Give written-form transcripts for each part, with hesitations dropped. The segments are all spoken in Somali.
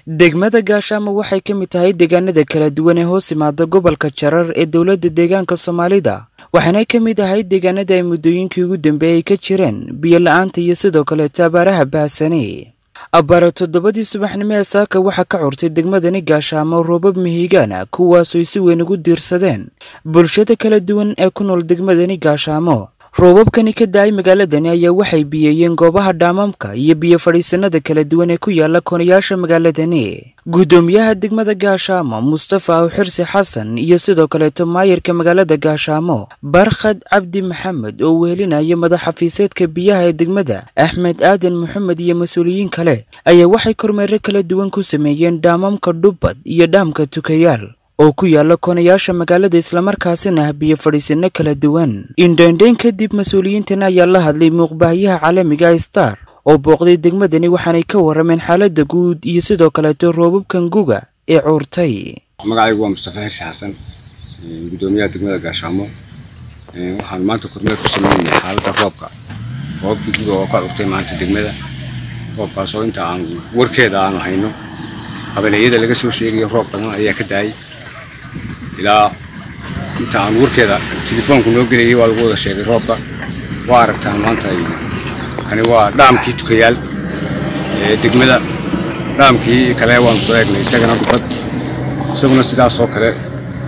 degmada Gaashaamo waxay ka mid tahay deegaanada kala duwan ee hoos yimaada gobolka Jarar ee dawladda deegaanka Soomaalida waxaana ka mid ahay deegaanada ay muddooyinkii ugu dambeeyay ka jireen biyo la'aanta iyo sidoo kale tabaaraha baahsanay abara 7 subaxnimo ee saaka waxa ka curtay degmadani Gaashaamo roobab mihigaan kuwaas oo si weyn ugu diirsadeen bulshada kala duwan ee ku nool degmadani Gaashaamo roobabkani ka daay magaaladani ayaa waxay biyayeen goobaha dhaamamka iyo biyo fadhiisanada kala duwan ee ku yaala koonayaasha magaaladani gudoomiyaha degmada Gaashaamo Mustafa Xirsi Xasan iyo sidoo kale maayirka magaalada Gaashaamo Barkhad Cabdi Maxamed oo wehelinaya madaxafiiseedka biyaha ee degmada Axmed Aadan Maxamed iyo mas'uuliyiin kale ayaa waxay kormeer kala duwan ku sameeyeen dhaamamka Dhubad iyo dhaamka Tukayaal oo ku yaala koonayaasha magaalada isla markaasina biyo fadhiisano kala duwan indhayn kadib mas'uuliyiintan ayaa la hadlay muuqbaahiyaha caalamiga Star oo booqday degmadani waxaanay ka warameen xaaladda guud iyo sidoo kale roobabkan guga ee curtay magacaygu waa Mustafa Xirsi Xasan gudoomiyaha degmada Gaashaamo waxaan maanta kormeer ku sameeyay xaaladda roobka guga oo ka curtay maanta degmada roobkaas oo inta aan warkeeda aan hayno qabaliyada laga soo sheegay roob badan ayaa ka daay ilaa inta aan warkeeda telefoonku noo geliyay waa lagu wada sheegay roobka waa aragtaan maanta kani waa dhaamkii Tukayaal ee degmada dhaamkii kale waan soo eegnay isagana Dhubad isaguna sidaas oo kale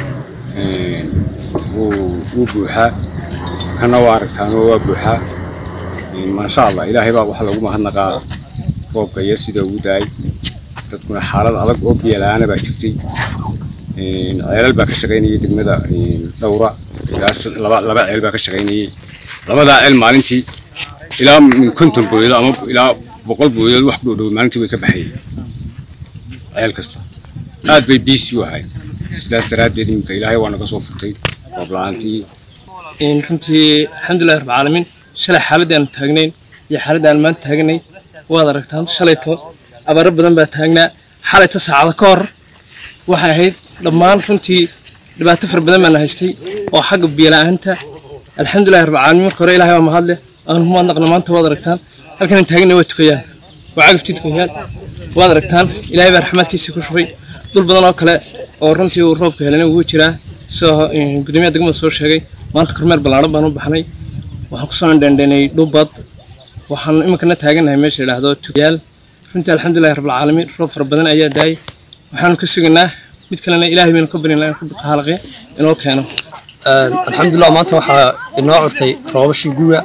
uu buuxa kana waa aragtaan waa buuxa ma sha Allah ilaahay baa wax lagu mahadnaqaa roobka iyo sida uu daay dadkuna xaalad adag oo biyo la'aan baa jirtay ceelal baa ka shaqeynayay degmada dhowra laba ceel baa ka shaqeynayay labada ceel maalintii ilaa 50 booyad ama ilaa 100 booyad wax ku dhow maalintii way ka baxayeen ceel kasta aad bay biisi u ahay sidaas daraadeed imka ilaahay waa naga soo furtay roob la'aantii runtii alxamdulillaah rabbil caalamiin shalay xaaladaan taagnayn iyo xaaladaan maanta taagnay waad aragtaan shalayto abara badan baa taagnaa xalayta saacada ka hor waxay ahayd dhammaan runtii dhibaato far badan baan haystay oo xagga biyo la'aanta alxamdulillaah rabbil caalamiin marka hore ilaahay waa mahad leh aan ma naqna maanta waad aragtaan halkan taagnay waa Tukayaal waa cagaftii Tukayaal waad aragtaan ilaahay baa raxmadkiisa ku shubay dul badan oo kale oo runtii uu roobka helay ugu jiraa soo gudoomiyaha degmada soo sheegay maanta kormeer balaaran baan u baxnay waxaan ku soo dhandhanay Dhubad waxaan imikana taaganahay meesha yiraahdo Tukayaal runtii alxamdulillaah rabbil caalamiin roob far badan ayaa daay waxaan ka sugnaa mid kalena ilaahay baan ka barinaa ku xalaqay inoo keeno alxamdulillaah maanta waxa inoo curtay roobashii guga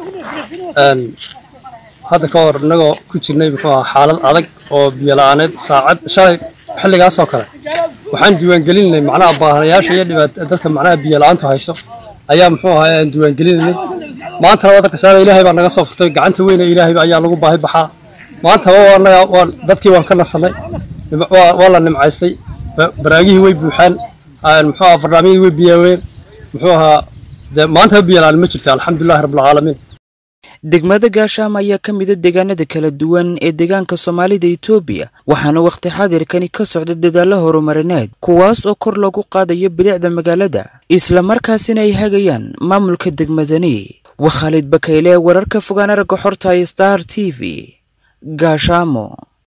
hadda ka hor inagoo ku jirnay xaalad adag oo biyo la'aaneed saacad shalay xilligaas oo kale waxaan diiwaan gelinay macnaha baahanayaasha iyo dadka macnaha biyo la'aantu hayso ayaa aan diiwaan gelinay maanta waddanka saara ilaahay baa naga soo furtay gacanta weyn ee ilaahay ayaa lagu baahi baxaa maanta waa dadkii waan ka nasanay waa la nimcaystay baraagihii way buuxaan barnaamijyadii way biyaaween maanta biyo la'aan ma jirto alxamdulillaah rabbil caalamiin degmada Gaashaamo ayaa ka mid ah deegaanada kala duwan ee deegaanka Soomaalida Itoobiya waxaana waqti xaadirkani ka socda dadaalo horumarineed kuwaas oo kor loogu qaadayo bilicda magaalada isla markaasina ay hagayaan maamulka degmadani Khalid Bakayle wararka fogaan aragga xorta Star TV Gaashaamo.